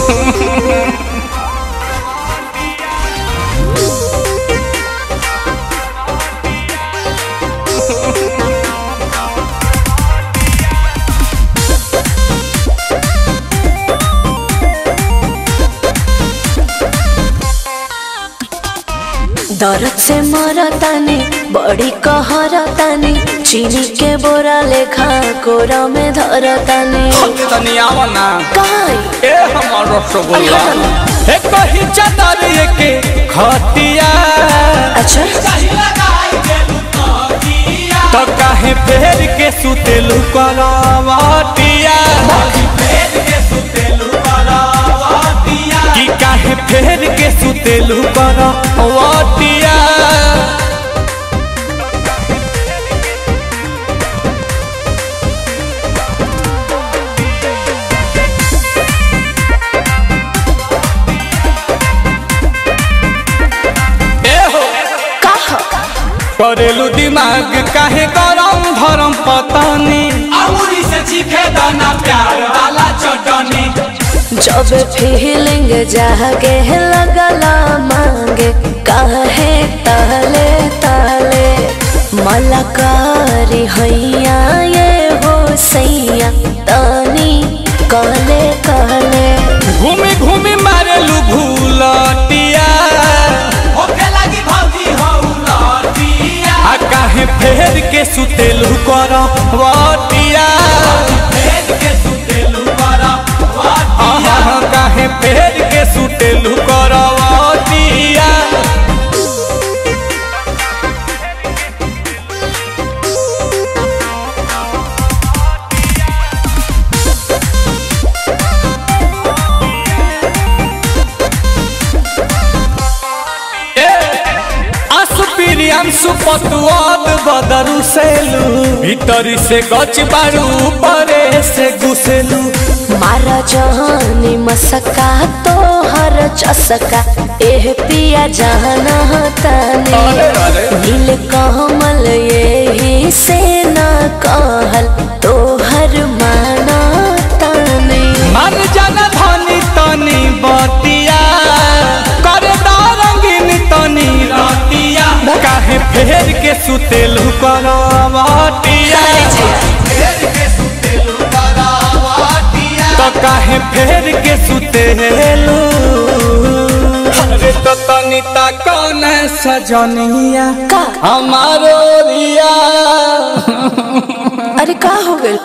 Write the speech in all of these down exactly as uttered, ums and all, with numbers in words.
दर्द से मरतानी बड़ी कहरतानी चीनी के बोरा लेखा कोरा में धरतानी ए हमर रसगुल्ला ए कहि चादर के खटिया अच्छा तो काहे फेर के सुतेलु करवटिया कि काहे फेर के सुतेलु करवटिया करेलू दिमाग काहे गरम धरम पतानी अमूरी से चीखे दाना प्यार वाला चटनी जब फीलिंग जागे लगला मांगे काहे ताले ताले मलकारी हैया ये हो सैया तानी कहले कहले घूमी घूमी मारेलू भूलटिया काहे फेर के सुतेलु करवटिया काहे फेर के सुतेलु करवटिया सुपतुआद बदरू सेलू भीतर से गच बारू परे से घुसेलू मारा जहानी मसका तो हर चसका एह पिया जाना तानी नील कमल यही से ना कहल तो हर माना तानी मन जन धनी तनी बतिया कर रंगीन तनी रतिया काहे फेर के सुतेलु करवटिया तो काहे फेर के सुतेलु अरे तो तनिता कौन सजनिया हमारो रिया अरे का हो गइल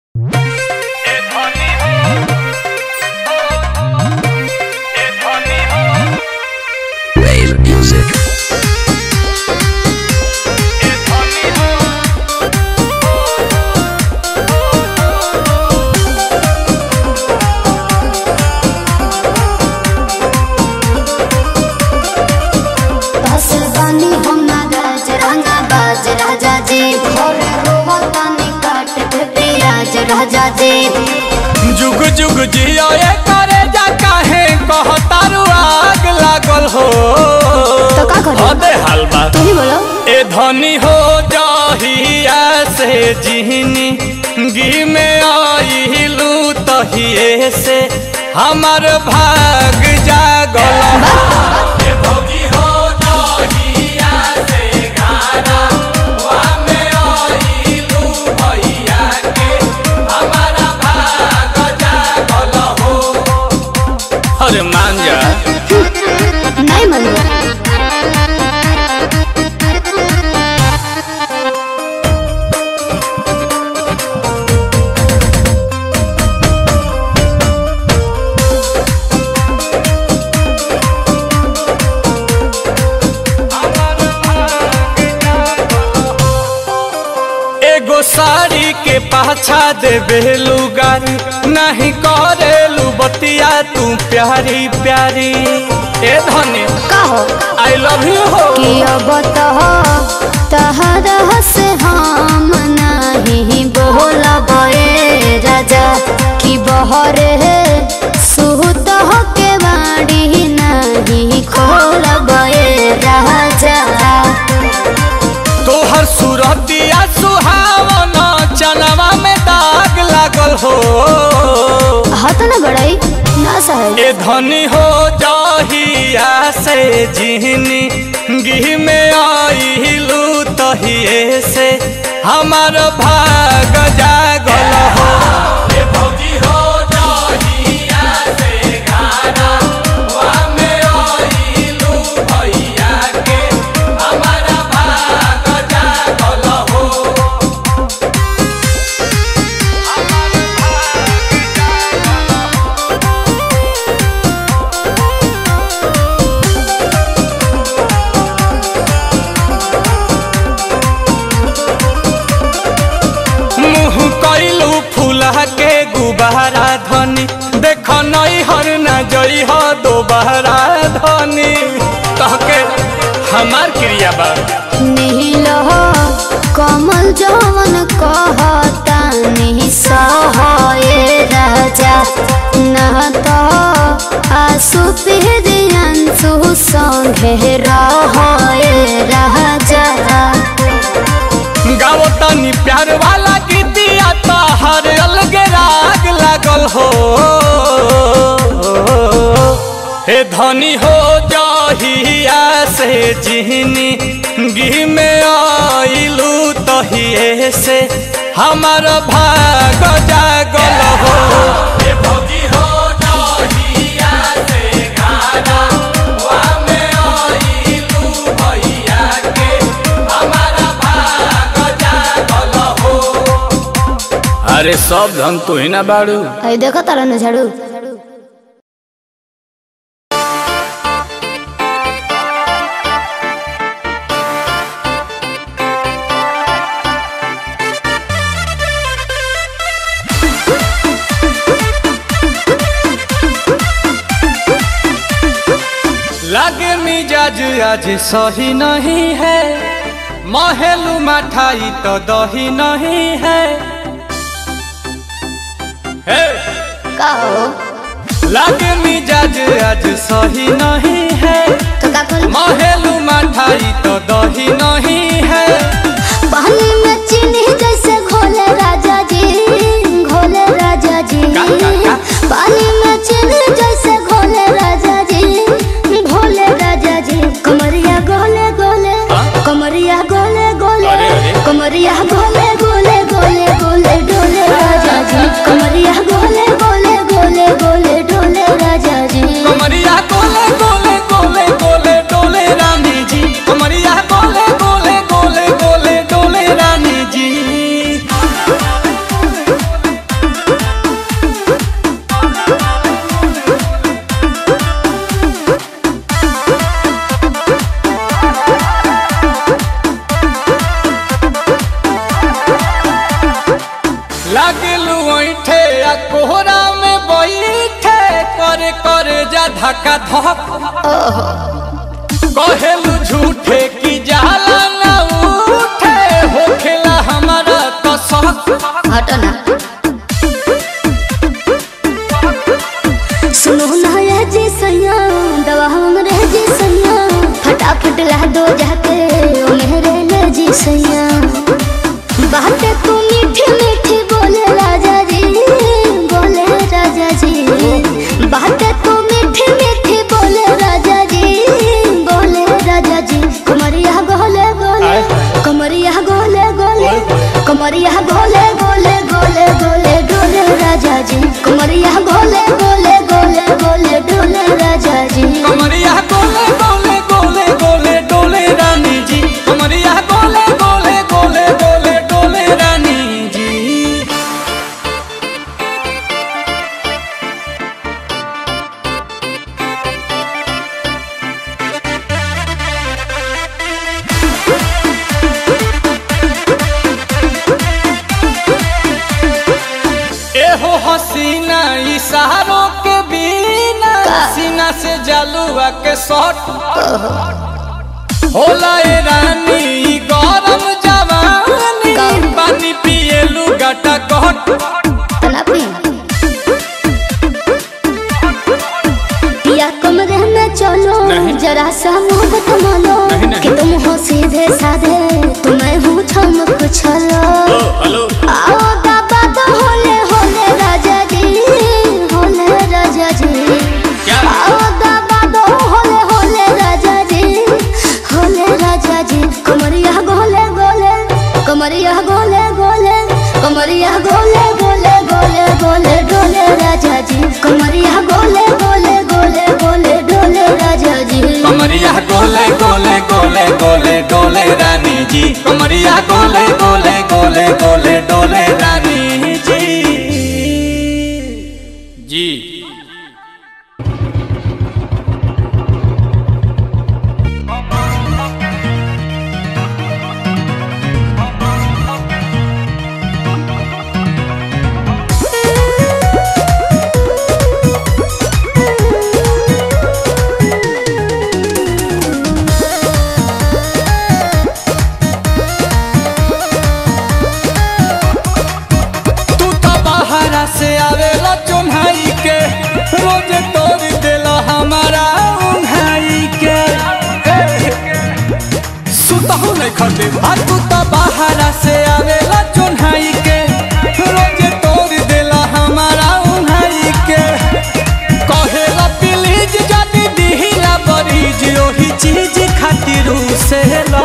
राजा जी जुग जुग जियो ये करे जा काहे कहतारू आग लागल हो तो का करे अबे हलवा तू ही बोलो ए धनी हो जहिया से जिहनी गी में आइलू तहिए से हमर भाग जागल ए भौजी हो जहिया से गाना वा में आइलू भैया के हमारा भाग जागल हो अरे मान जा नहीं मानूंगा साड़ी के पाछा देवे लुगारी नहीं करेलू बतिया तू प्यारी प्यारी ए धनी का हो आई लव यू हो कि अब तो तहरा से हम नहीं बोलब ए राजा कि बहरे सुत हो के बाड़ी नहीं खोलब ए राजा तोहर सूरतिया सुहावना चनवा में दाग लागल हो हाथ न बड़ाई ए धनी हो जहिया से जिहनी गिह में आइलू तहिए से हमार भाग जागल हो। ए भौजी हो जहिया से गाना वा में आइलू भैया के हमार भाग जागल हो। के गुबारा धनी देख नई हर न जई हो दोबारा धनी कहके हमार क्रिया बा नील कमल जवन कहता नहीं सहे राजा न तो आसु पिहरियंसु संगे रहे राजा। गाओ तनी प्यार वाला गीतिया तो हर अलग राग लागल हो। हे धनी हो जहिया से जिहनी गिह में आइलू तहिए से हमार भाग जागल हो। हे भौजी हो जहिया से गाना वा में आइलू भैया के हमार भाग जागल हो। अरे सब धन तू ही ना बाड़ू आई देखो तारा न झाड़ू। लागे मिजाज आज सही नहीं है महलू मठाई तो दही नहीं है। हे लागे मिजाज आज सही नहीं है तो का कर महलू मठाई तो दही नहीं है। पानी में चीनी जैसे घोले राजा जी घोले राजा जी का, का, का? पानी में चीनी जैसे घोले राजा जी घोले राजा जी कमरिया गोले गोले कमरिया गोले गोले कमरिया गोले गोले गोले गोले डोले राजा जी कमरिया गोले गोले गोले गोले डोले राजा जी कमरिया गोले गोले गोले गोले डोले रानी जी कमरिया गोले गोले गोले गोले डोले रानी जी। लागलू ऐठे आ कोहरा में बैठे कर कर जा धक्का धक कहेलू झूठे की जाला ना उठे होखेला हमारा तो शक। हटो ना सुनो ना ये जी सैया दवा हमरे जी सैया फटाफट ला दो जाके ओ मेरे ले जी सैया बातें तू मीठी मीठी बोले राजा जी बोले राजा जी बातें तू मीठी मीठी बोले राजा जी बोले राजा जी कमरिया गोले गोले कमरिया गोले गोले कमरिया गोले गोले गोले गोले डोले राजा जी कमरिया गोले गोले गोले गोले डोले राजा जी कमरिया गोले गोले गोले गोले डोले रानी जी कमरिया गोले गोले गोले गोले डोले रानी जी। एहो हसीना इशारों के बिना सीना से जलुआ के शॉट होला ए रानी गरम जवानी पानी पिए लुगाटा कहट तलापी पिया कमरे में चलो जरा सा मोहब्बत मानो कि तुम हो सीधे साधे तुम्हें हूँ चमक छलो आओ बाबा तो होले होले राजा जी होले राजा जी कमरिया गोले गोले गोले गोले डोले राजा जी कमरिया गोले गोले गोले गोले डोले राजा जी कमरिया गोले गोले गोले गोले डोले रानी जी कमरिया गोले गोले गोले गोले डोले रानी जी जी। से आवेला चुन्हाई के रोज तोड़ देला हमारा उन्हाई के सुतहु नहीं खदे आ तू तो बाहरा से आवेला चुन्हाई के रोज तोड़ देला हमारा उन्हाई के कहेला प्लीज जदी दिहिला बरीज ओही चीज खातिर से ला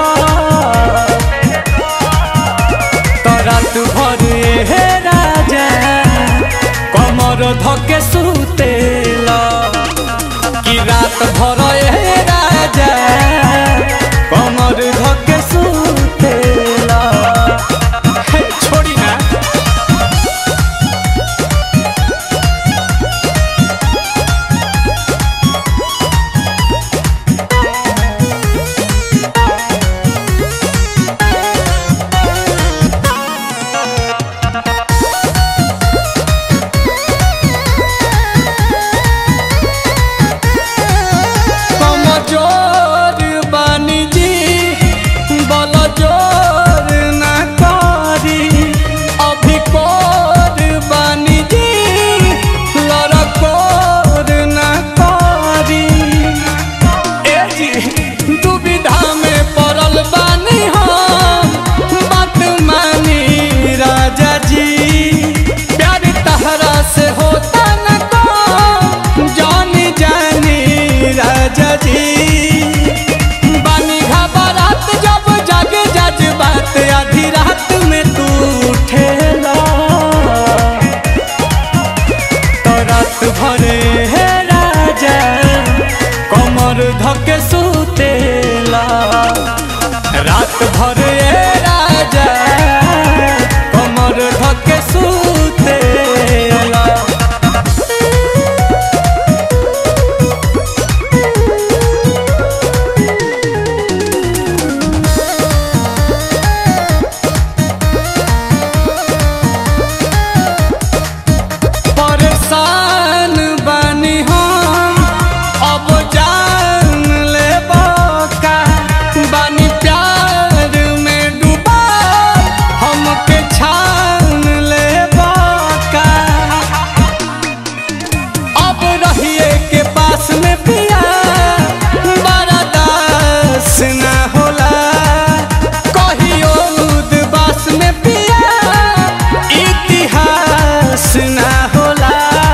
तो रात भर हे राजा कमर धके सुतेला कि रात भर ए राजा कमर धके सुतेला छोड़ी ना धके सुतेला रात भर ए राजा कमर धके सुतेला। परेशान बानी हम अब जान ले का बानी प्यार में डूबा हमके छान ले का अब रहिए के पास में पिया बड़ा दास ना होला कहियो उदबास में पिया इतिहास ना होला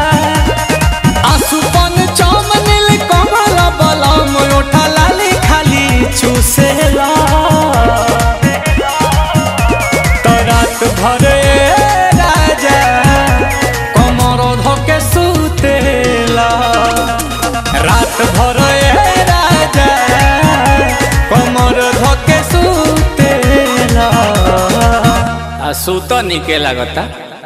आसुपन चमनिल कमल बलम ओठा लाली खाली चूसेला तो रात भर राजा कमर धके सुतेला रात भर राजा कमर धके सुतेला आ सुत निके लागता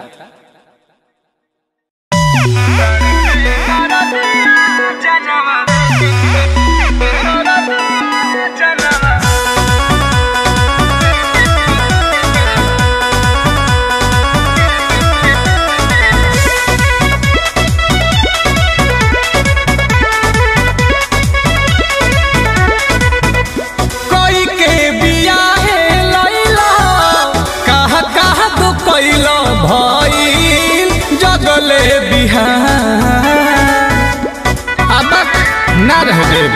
कोई के बिया है लैला कहा कहा तो कैला भइल जगले बिहान अब ना रह देब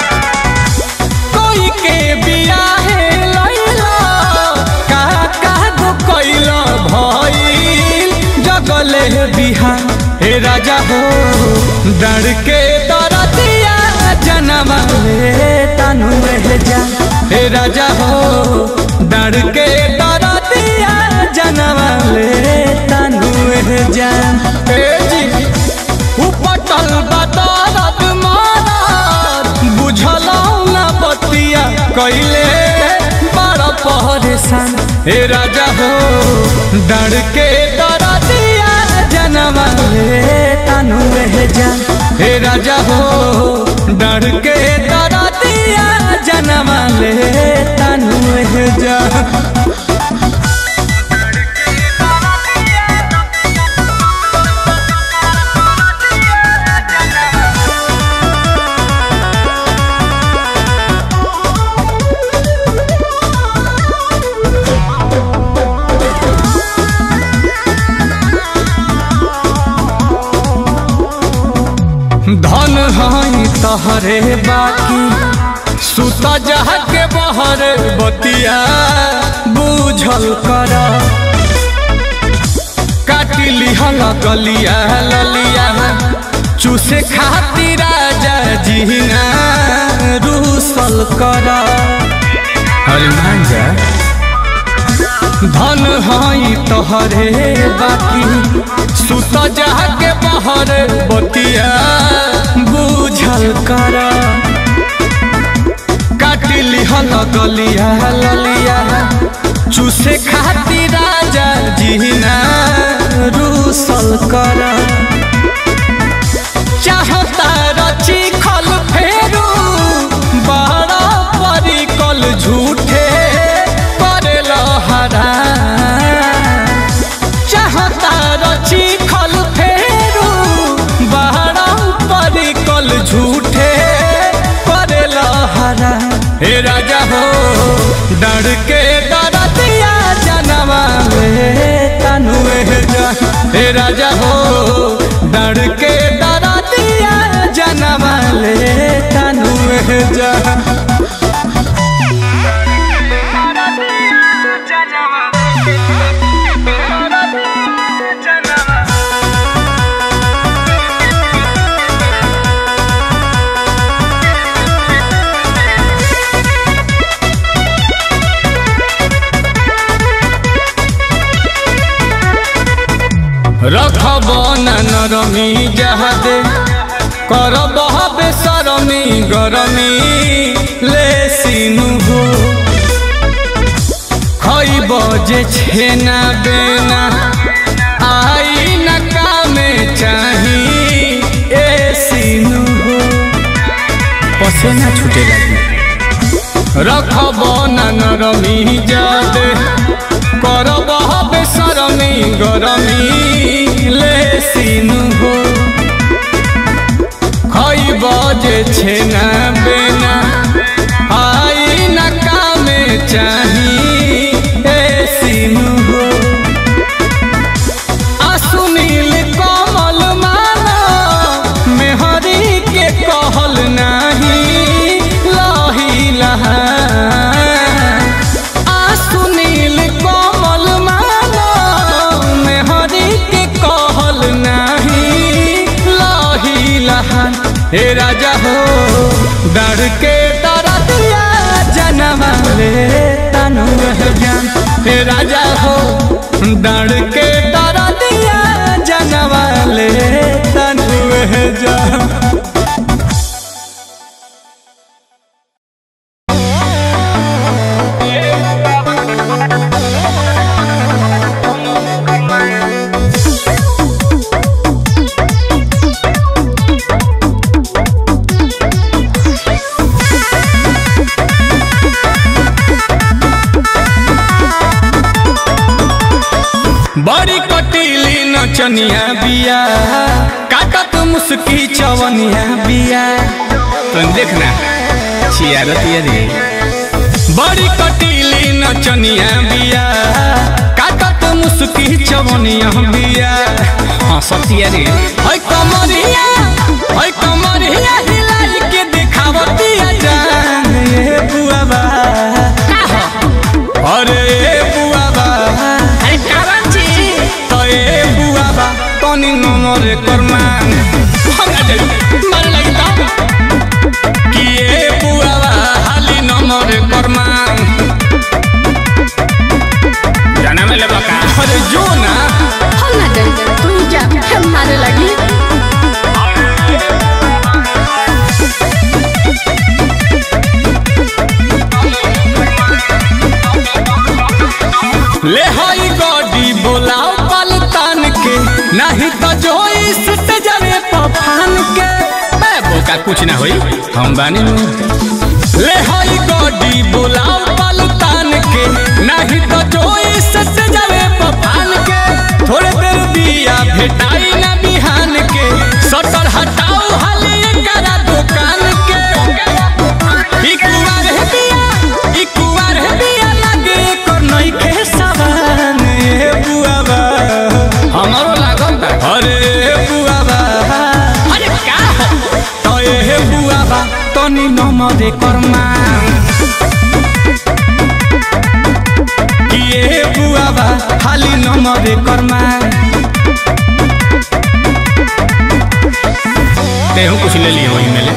कोई के बिया है लैला कहा कहा तो कैला भइल जगले बिहान हे राजा हो डर के दरदिया जनम तनु में जा हे राजा हो डर के दरदिया जनवा ले तनुए जान ए जी उपटल बदरत मारत बुझलौ ना बतिया कइले बड़ा परेशान हे राजा हो डर के दरदिया जनवा ले तनुए जान हे राजा हो डर के दरदिया जनवा ले तनुए जान धन हई तहरे बाकी सुत जहा के बहर बतिया बुझल कर काटी लिहल गलिया ललिया चूसे खातिर राजा जीना रूसल कर अरे मान जा धन हई तोहरे बाकी सुत जहा के बहर बतिया बुझल कर काटी लिहल गलिया ललिया चूसे खातिर राजा जीना रूसल कर चाहता रची खल फेरू बड़ा परिकल झूठे करेल हरा चाहता रची खल फेरू बड़ा परिकल झूठे करेल हरा हे राजा हो डर के दरदिया जनवा ले तनुए जान हे राजा हो डर के दरदिया जनवा ले तनुए जान रखब नरमी जहादे करब बेसरमी गरमी ले सीनु हो खइब जे छेना बेना आई न कामे चाही ए सीनु हो पसेना छूटे लगी रखब नरमी जहादे करब बेसरमी गरमी ले सीनु हो खइब जे छेना बेना आई न कामे चाही ए सीनु हो असुनील कमल माना मेहरी के कहल नाही लही लहा हे राजा हो डर के दरदिया जनवा ले तनुए जान हे राजा हो डर के दरदिया जनवा ले तनुए जान बड़ी कटीली नचनिया बिया काटत मुस्की चवनिया बिया तुम देखना छियारतिया रे बड़ी कटीली नचनिया बिया काटत मुस्की चवनिया बिया हंसतिया रे हई कमरिया हई कमरिया हिलाई के दिखावतिया जान ये बुआबा अरे बुआबा नमर करमान मार लगता कि ए बुआवा हाली नमर करमान जाना में लेबा का अरे जो ना हम ना जाए तू ही जा हम मारे लगी। ले हाई गॉडी बोलाओ पलतान के, नहीं तो जो इस जरे पफान के। मैं बोका कुछ ना होई हम बानी। ले हाई गॉडी बोलाओ पलतान के, नहीं तो जो इस जरे पफान के। थोड़े देर दिया भेटाई ना बिहान के, सटर हटाओ हाले करा दुकान के। इकुआर है बिया इकुआर है बिया लगे कर नहीं के सावन। ए बुआबा हमारो लागल बा। अरे बुआबा अरे का हो तो ए बुआबा तनी नमदे करमा कि ए बुआबा खाली नमदे करमा। तेहू कुछ ले लियो वही में ले।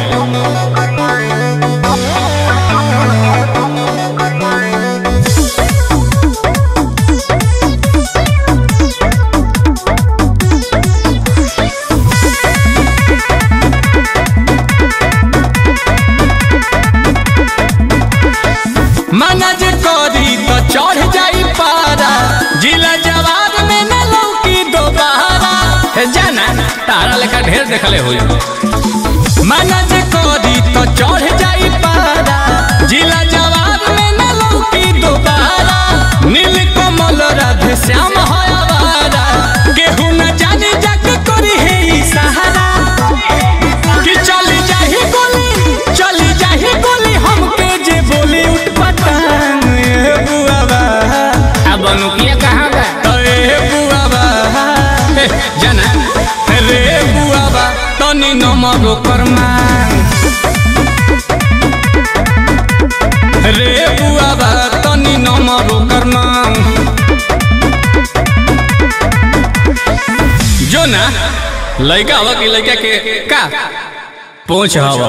मना जे करी तो चढ़ जाई पारा, जिला जवाब में न लौकी दोबारा। हे जाना तारा लेकर ढेर देखले होई। मना जे करी तो चढ़ जाई पारा, जिला जवाब में न लौकी दोबारा। नील कमल राधे श्याम है आवारा, केहू न जाने जग करी है ई सहारा। कि चली जाही गोली चली जाही गोली हमके जे बोली उठ पटांग। ए बुआबा अब अनुकिया कहाँ बा? तो ए बुआबा ए जाना रे बुआबा तनी नमरो करमा। रे बुआबा तनी नमरो करमा। जो ना लड़का हवा की लड़का के का पहुंच हवा।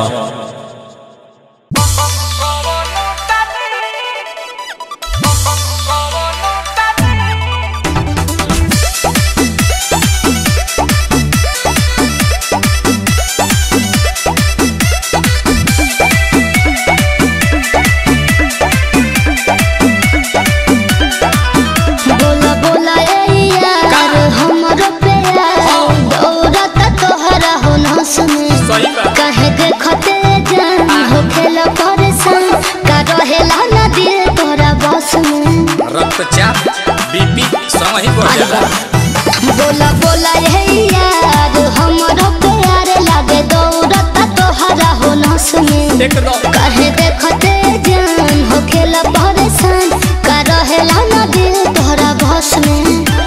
बोला बोला ए यार हमरो प्यार दौड़त तोहरा हो न सुने। कहे देखते जान हो खेला परेशान, का रहेला ना दिल तोरा बस में। रक्तचाप बीपी समय बढ़ जाला। बोला बोला ए यार हमरो प्यार लागे दौड़त तोहरा हो न सुने। एकदम कहे देखते जान हो खेला परेशान, का रहेला ना दिल तोहरा बस में।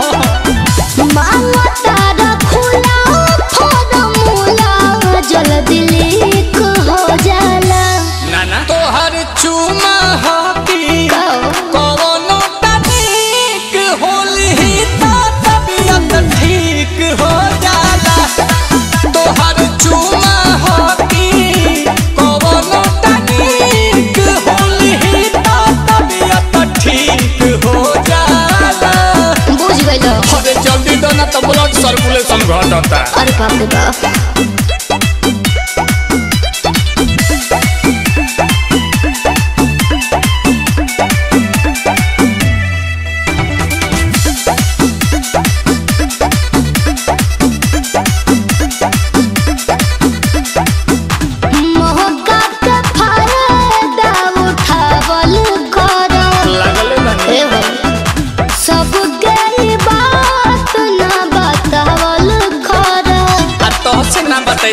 मांगो तारा खुला फॉर्मूला जल्दी लीक हो जाला। ना ना तोहर चुमा हाथी कौनो तनिक होली तो तबियत ठीक हो जाला। तोहर चुमा हाथी कौनो तनिक होली तो तबियत ठीक हो जाला। बुझ गइलो? अरे जल्दी दो ना तो ब्लड सर्कुलेशन घटता। अरे बाप रे बाप। मौका के फायदा उठावल करो। लागले बानी। ए भाई सब गई बात ना बतावल करो। आ तो से ना बता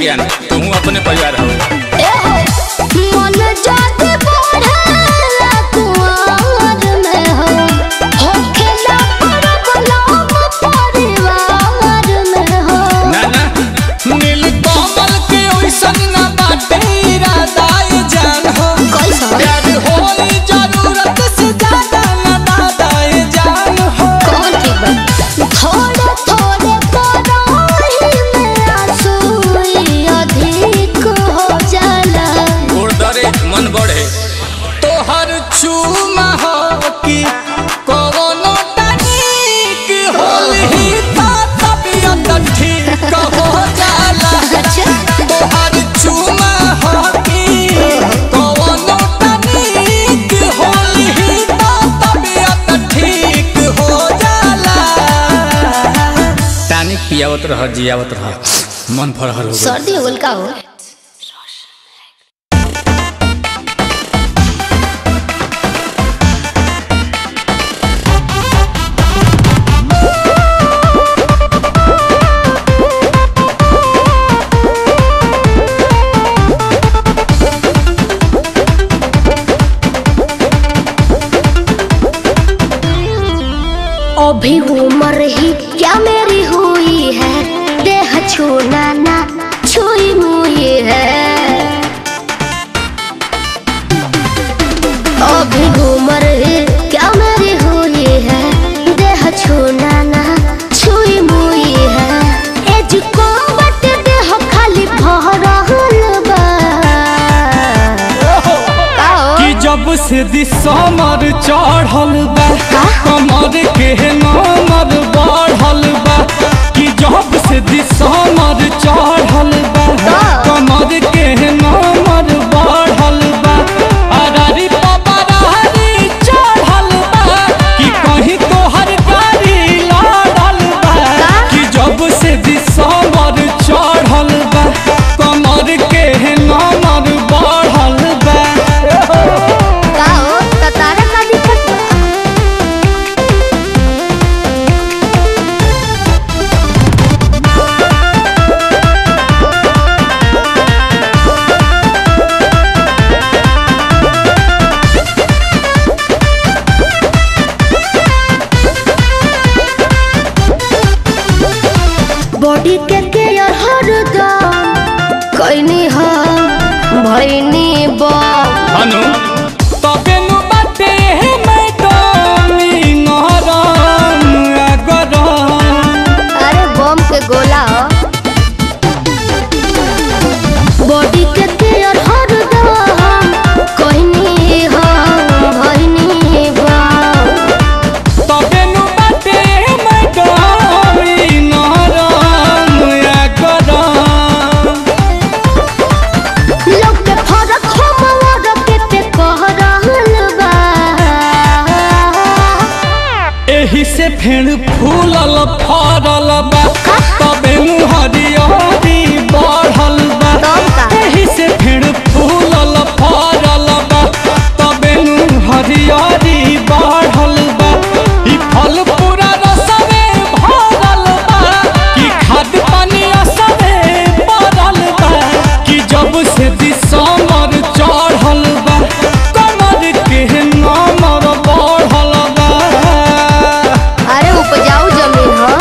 ज्ञान तू अपने परिवार हो मन जाते बढ़ेला कुआर में हो होखेला परबलम परिवार में हो ना ना नील कमल के ओइसन ना बाटे इरादा ये जान हो कैसा प्यार होई जरूरत से ज्यादा ना दादा ये जान हो कौन ठीक बा थोड़े थोड़े पराही में आंसू अधिक हो जाला गुरदरे मन बढ़े तोहर चूमा हो कि कवनो तनिक होलही ता तबियत ठीक हो जाला अच्छा तोहर चूमा हो कि कवनो तनिक होलही ता तबियत ठीक हो जाला टानिक पियावत रह जियावत रह मन फरहर हो गइल। सर्दी हो गल का हो अभी उम्र ही क्या मेरी हुई है देह छूना ना छुई मुई है अभी उम्र ही क्या मेरी हुई है देह छूना ना छुई मुई है एज को बट देह खाली भरल बा कि जब से दिसमर चढ़ल बा कमर के नमर बढ़ल बा कि जब से दिसमर चढ़ल बा कमर के नमर बढ़ल बा अरारी पपरारी चढ़ल बा कि कहीं तोहर गाड़ी लड़ल बा कि जब से दिसमर चढ़ल बा कमर के नमर बढ़ल बा का हो त तारा का दिक्कत बा बॉडी के केयर हरदम कैनी हम भैनी बम हनु तबे नु बाटे हे मैडम ई नरम अगरम अरे बम के गोला हो बॉडी के केयर हरदम कैनी हम भैनी बम तबे नु बाटे हे मैडम ई नरम अगरम लोग के फरक हमर के पे कह रहल बा एही से फेर फूलल फरल बा तबे नु हरियरी बढ़ल बा तब का? एही से फेर फूलल फरल बा तबे नु हरियरी बढ़ल बा ई फल पूरा रसवे भरल बा कि खाद पानी असरे पड़ल बा कि जब से दिसमर चढ़ल बा कमर के नमर बढ़ल बा अरे उपजाऊ जमीन हो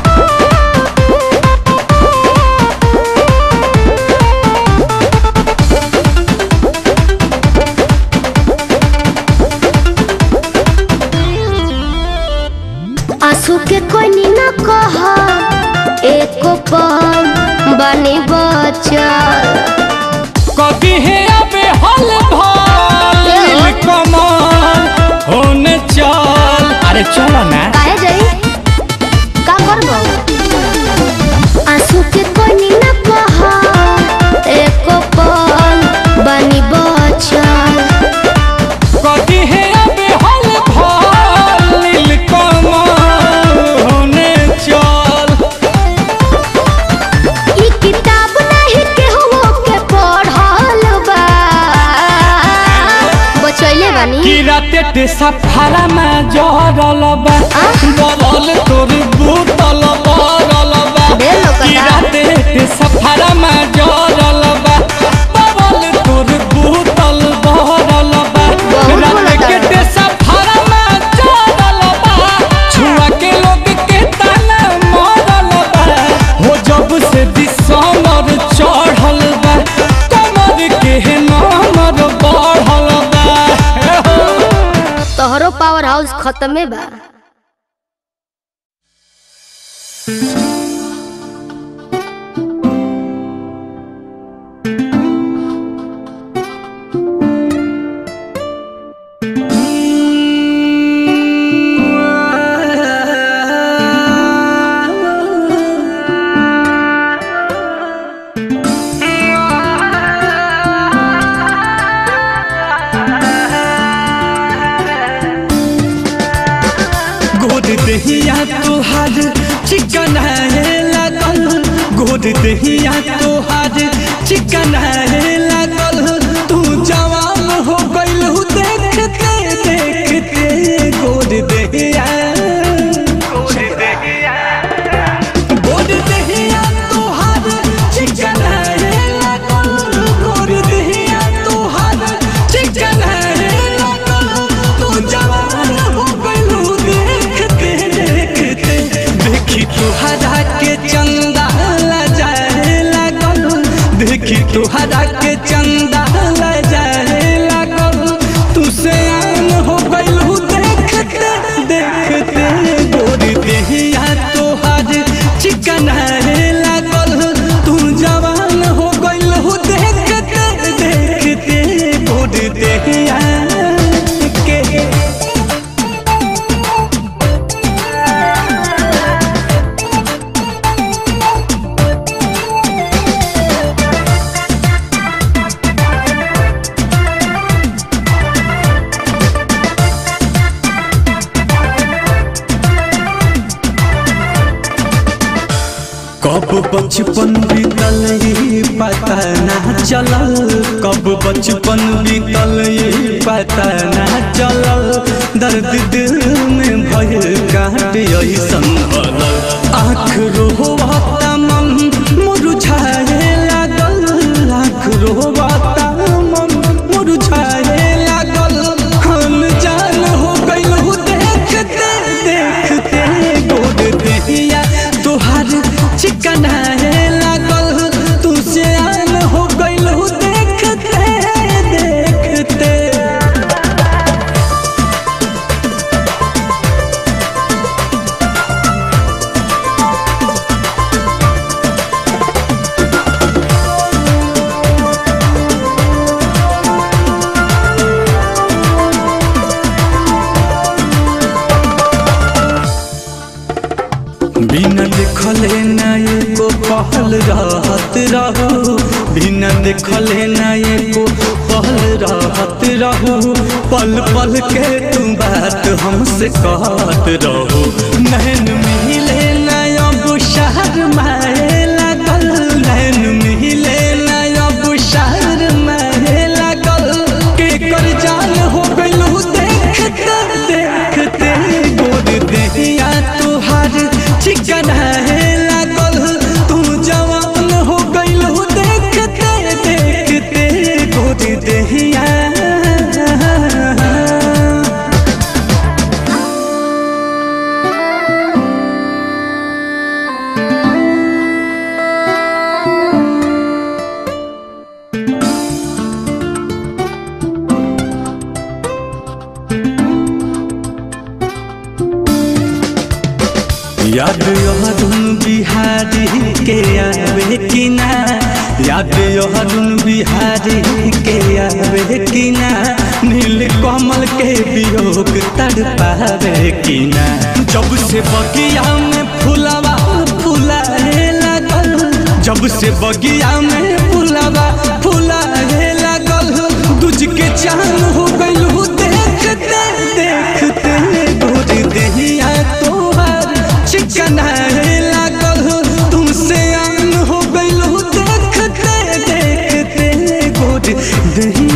आंसू के कोई ना कह एको पल बनी बचल कभी है अबे हल भल कमल होने चल अरे चलो ना काहे जाई का करबो आंसू के कोई ना कह एको पल बनी बचल कभी है अबे हल भल कमल होने चल ई किताब नहीं केहू के पढ़ल बा बचैले बानी कि राते ते सफारा में जहरल बा बलल तोर बूतल बरल बा ढेर लोग कि का। राते ते सफारा में जहरल खत्मे बा। दहिया तोहार चिकन है लागल, गोद दहिया तोहार चिकन है लागल, तू जवान हो गइल देखते देखते गोद दहिया गोद दहिया गोद दहिया तोहार चिकन है लागल, गोद दहिया तोहार चिकन है लागल, तू जवान हो गइल देखी तुहरा के चंदा लजाए लागल, देखी तुहरा के चंदा लजाए लागल, तू से आन हो गइल देखते देखते गोर देहिया तोहार चिकन है लागल, तू जवान हो गइल देखते देखते गोर देहिया के। कब बचपन बीतल ये पता ना चलल, कब बचपन बीतल ये पता ना चलल, दर्द दिल में भय काट ऐसन भरल, आँख रोवाता मन मुरझाए लागल, आँख रोवाता मन मुरझाए लागल, हम जान हो गइल देखते देखते गोद देहिया तोहार चिकन है लागल, तू से आन हो गइल देखते देखते। बिना देखले ना एको पहल रहत रहो, बिना देखले ना एको पहल रहत रहो, पल पल के तू बात हमसे कहत रहो, नैन मिले ना अब शर्माए लागल, नैन मिले ना अब शर्माए लागल, के कर जान हो गइल देखते देखते गोद देहिया तोहार चिकन है लागल, तू जवान हो गइल देखते देखते गोद देहिया। याद यहदुन बिहारी के आवे कि ना, याद यहदुन बिहारी के आवे कि ना, नील कमल के वियोग तड़पावे कि ना, जब से बगिया में फुलवा फुलाए लागल, जब से बगिया में फुलवा फुलाए लागल, दूज के चांद हो गइल देखते देखते गोद देहिया तोहार चिकन है लागल, तुमसे आन हो गइल देखते देखते गोद देहिया।